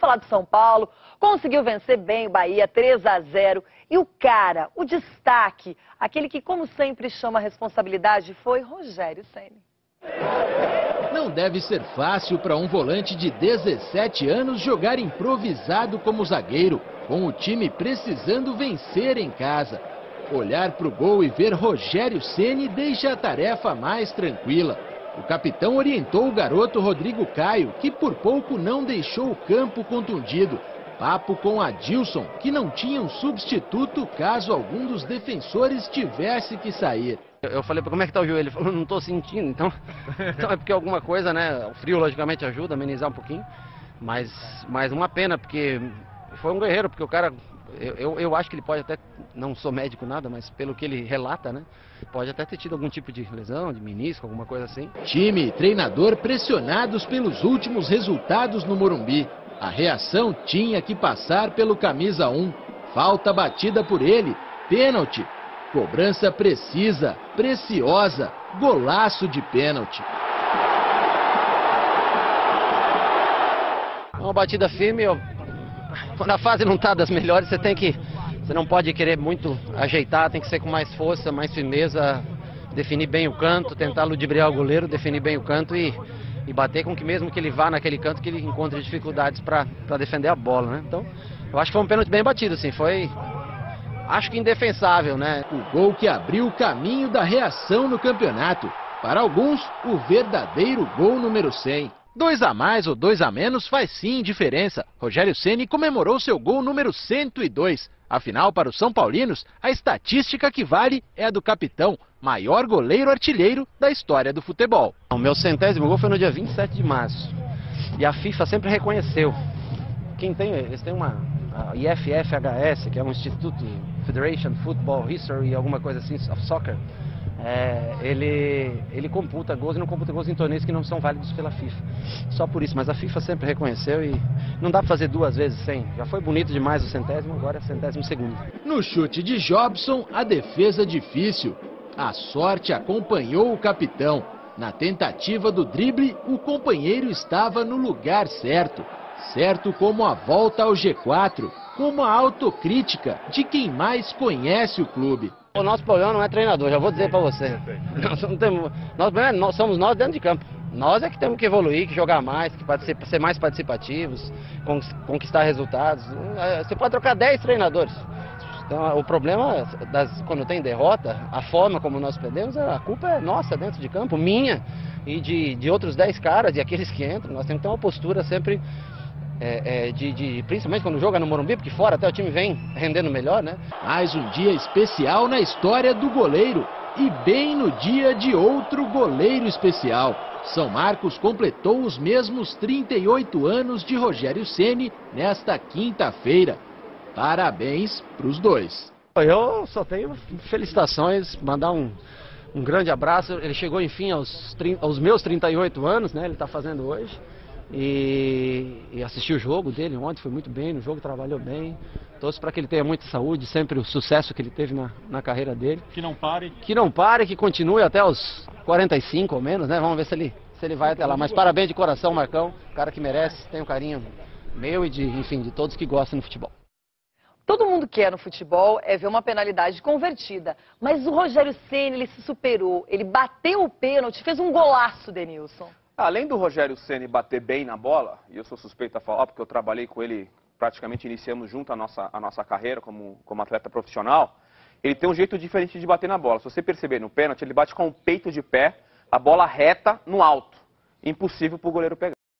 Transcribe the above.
falar do São Paulo, conseguiu vencer bem o Bahia 3-0. E o cara, o destaque, aquele que como sempre chama a responsabilidade, foi Rogério Ceni. Não deve ser fácil para um volante de 17 anos jogar improvisado como zagueiro, com o time precisando vencer em casa. Olhar para o gol e ver Rogério Ceni deixa a tarefa mais tranquila. O capitão orientou o garoto Rodrigo Caio, que por pouco não deixou o campo contundido. Papo com Adilson, que não tinha um substituto caso algum dos defensores tivesse que sair. Eu falei, como é que tá o joelho? Ele falou, não tô sentindo, então é porque alguma coisa, né? O frio logicamente ajuda a amenizar um pouquinho, mas uma pena, porque foi um guerreiro, porque o cara, eu acho que ele pode até, não sou médico nada, mas pelo que ele relata, né? Pode até ter tido algum tipo de lesão, de menisco, alguma coisa assim. Time e treinador pressionados pelos últimos resultados no Morumbi. A reação tinha que passar pelo camisa 1. Falta batida por ele, pênalti. Cobrança precisa, preciosa, golaço de pênalti. Uma batida firme, quando a fase não está das melhores, você não pode querer muito ajeitar, tem que ser com mais força, mais firmeza, definir bem o canto, tentar ludibriar o goleiro, definir bem o canto e bater com que mesmo que ele vá naquele canto, que ele encontre dificuldades para defender a bola, né? Então, eu acho que foi um pênalti bem batido, assim, foi... Acho que indefensável, né? O gol que abriu o caminho da reação no campeonato. Para alguns, o verdadeiro gol número 100. 2 a mais ou 2 a menos faz sim diferença. Rogério Ceni comemorou seu gol número 102. Afinal, para os São Paulinos, a estatística que vale é a do capitão, maior goleiro artilheiro da história do futebol. O meu 100º gol foi no dia 27 de março. E a FIFA sempre reconheceu. Eles têm a IFFHS, que é um instituto, Federation Football History, alguma coisa assim, of Soccer. Ele computa gols e não computa gols em torneios que não são válidos pela FIFA. Só por isso, mas a FIFA sempre reconheceu e não dá para fazer 2 vezes 100. Já foi bonito demais o 100º, agora é 102º. No chute de Jobson, a defesa difícil. A sorte acompanhou o capitão. Na tentativa do drible, o companheiro estava no lugar certo. Certo como a volta ao G4, como a autocrítica de quem mais conhece o clube. O nosso problema não é treinador, já vou dizer para você. Nós somos nós dentro de campo. Nós é que temos que evoluir, que jogar mais, que ser mais participativos, conquistar resultados. Você pode trocar 10 treinadores. Então, o problema, quando tem derrota, a forma como nós perdemos, a culpa é nossa dentro de campo, minha e de outros 10 caras, de aqueles que entram. Nós temos que ter uma postura sempre... principalmente quando joga no Morumbi, porque fora até o time vem rendendo melhor, né? Mais um dia especial na história do goleiro e bem no dia de outro goleiro especial. São Marcos completou os mesmos 38 anos de Rogério Ceni nesta quinta-feira. Parabéns para os dois. Eu só tenho felicitações, mandar um grande abraço. Ele chegou enfim aos meus 38 anos, né? Ele está fazendo hoje. E assisti o jogo dele ontem, foi muito bem no jogo, trabalhou bem. Torço para que ele tenha muita saúde, sempre o sucesso que ele teve na carreira dele. Que não pare. Que não pare, que continue até os 45 ou menos, né? Vamos ver se ele vai até lá. Mas parabéns de coração, Marcão, cara que merece, tem um carinho meu e de todos que gostam do futebol. Todo mundo quer no futebol é ver uma penalidade convertida. Mas o Rogério Ceni, ele se superou, ele bateu o pênalti, fez um golaço, Denilson. Além do Rogério Ceni bater bem na bola, e eu sou suspeito a falar porque eu trabalhei com ele, praticamente iniciamos junto a nossa carreira como atleta profissional, ele tem um jeito diferente de bater na bola. Se você perceber no pênalti, ele bate com o peito de pé, a bola reta no alto. Impossível para o goleiro pegar.